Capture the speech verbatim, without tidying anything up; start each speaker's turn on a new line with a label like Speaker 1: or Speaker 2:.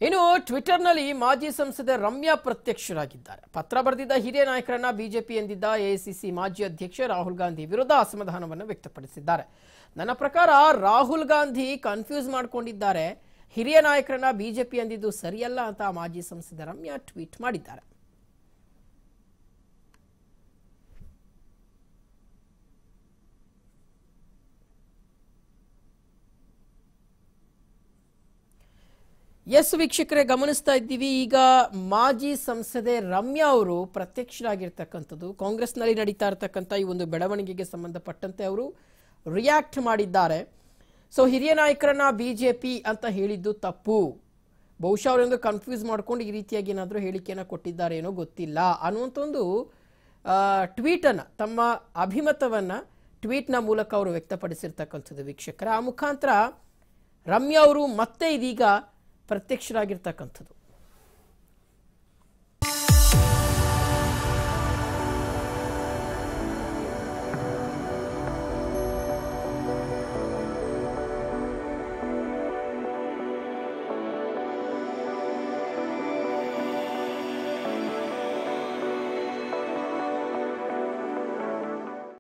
Speaker 1: ಇನ್ನು ಟ್ವಿಟರ್ನಲ್ಲಿ ಮಾಜಿ ಸಂಸದೆ ರಮ್ಯಾ ಪ್ರತ್ಯಕ್ಷರಾಗಿದ್ದಾರೆ. ಪತ್ರ ಬರೆದಿದ್ದ ಹಿರಿಯ ನಾಯಕರನ್ನ ಬಿಜೆಪಿ ಎಂದಿದ್ದ ಎಐಸಿಸಿ ಮಾಜಿ ಅಧ್ಯಕ್ಷ ರಾಹುಲ್ ಗಾಂಧಿ ವಿರುದ್ಧ ಅಸಮಾಧಾನವನ್ನು ವ್ಯಕ್ತಪಡಿಸಿದ್ದಾರೆ. ನನ್ನ ಪ್ರಕಾರ ರಾಹುಲ್ ಗಾಂಧಿ ಕನ್ಫ್ಯೂಸ್ ಮಾಡಿಕೊಂಡಿದ್ದಾರೆ. ಹಿರಿಯ ನಾಯಕರನ್ನ ಬಿಜೆಪಿ ಎಂದಿದ್ದು ಸರಿಯಲ್ಲ ಅಂತ ಮಾಜಿ ಸಂಸದೆ ರಮ್ಯಾ ಟ್ವೀಟ್ ಮಾಡಿದ್ದಾರೆ. ಎಸ್ ವೀಕ್ಷಕರೇ, ಗಮನಿಸ್ತಾ ಇದ್ದೀವಿ. ಈಗ ಮಾಜಿ ಸಂಸದೆ ರಮ್ಯಾ ಅವರು ಪ್ರತ್ಯಕ್ಷರಾಗಿರ್ತಕ್ಕಂಥದ್ದು. ಕಾಂಗ್ರೆಸ್ನಲ್ಲಿ ನಡೀತಾ ಇರತಕ್ಕಂಥ ಈ ಒಂದು ಬೆಳವಣಿಗೆಗೆ ಸಂಬಂಧಪಟ್ಟಂತೆ ಅವರು ರಿಯಾಕ್ಟ್ ಮಾಡಿದ್ದಾರೆ. ಸೊ ಹಿರಿಯ ನಾಯಕರನ್ನ ಬಿಜೆಪಿ ಅಂತ ಹೇಳಿದ್ದು ತಪ್ಪು, ಬಹುಶಃ ಅವರೊಂದು ಕನ್ಫ್ಯೂಸ್ ಮಾಡ್ಕೊಂಡು ಈ ರೀತಿಯಾಗಿ ಏನಾದರೂ ಹೇಳಿಕೆಯನ್ನು ಕೊಟ್ಟಿದ್ದಾರೆ ಏನೋ ಗೊತ್ತಿಲ್ಲ ಅನ್ನುವಂಥ ಒಂದು ಟ್ವೀಟನ್ನು, ತಮ್ಮ ಅಭಿಮತವನ್ನು ಟ್ವೀಟ್ನ ಮೂಲಕ ಅವರು ವ್ಯಕ್ತಪಡಿಸಿರ್ತಕ್ಕಂಥದ್ದು ವೀಕ್ಷಕರ. ಆ ಮುಖಾಂತರ ರಮ್ಯಾ ಅವರು ಮತ್ತೆ ಇದೀಗ ಪ್ರತ್ಯಕ್ಷರಾಗಿರ್ತಕ್ಕಂಥದ್ದು.